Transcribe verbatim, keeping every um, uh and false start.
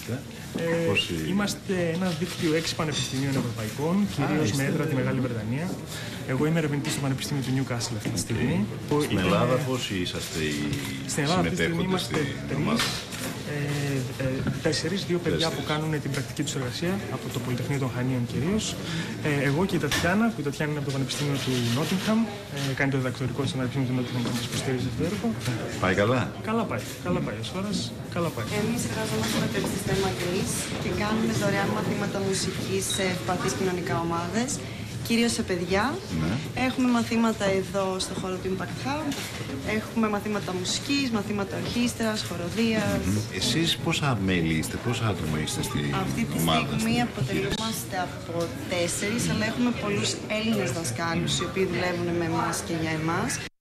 είστε? Ε, Πόσοι... Είμαστε ένα δίκτυο έξι πανεπιστημίων ευρωπαϊκών, κυρίως με έδρα τη Μεγάλη Βρετανία. Εγώ είμαι ερευνητής στο Πανεπιστήμιο του Newcastle αυτή τη στιγμή. Στην ήταν... Ελλάδα πόσοι είσαστε οι Στην Ελλάδα αυτή τη στιγμή συμμετέχοντες είμαστε στην ομάδα? Ε, ε, τέσσερις, δύο παιδιά Τέσσερις. που κάνουν την πρακτική τους εργασία από το Πολυτεχνείο των Χανίων κυρίως. Ε, εγώ και η Τατιάνα, που η Τατιάνα είναι από το Πανεπιστήμιο του Νότιγχαμ, ε, κάνει το διδακτορικό στο Πανεπιστήμιο του Νότιγχαμ και μας υποστηρίζει αυτό το έργο. Πάει καλά? Καλά πάει, καλά πάει ως ώρας, καλά πάει. Εμείς εργαζόμαστε με το Επιστήμα Greece και κάνουμε δωρεάν μαθήματα μουσικής σε ευπαθείς κοινωνικά ομάδες, κυρίως σε παιδιά. Ναι. Έχουμε μαθήματα εδώ στο χώρο του Impact Hub. Έχουμε μαθήματα μουσικής, μαθήματα ορχήστρας, χοροδίας. Mm. Εσείς πόσα μέλη είστε, πόσα άτομα είστε στη Αυτή τη ομάδα? στιγμή αποτελούμαστε από τέσσερις, αλλά έχουμε πολλούς Έλληνες δασκάλους οι οποίοι δουλεύουν με εμάς και για εμάς.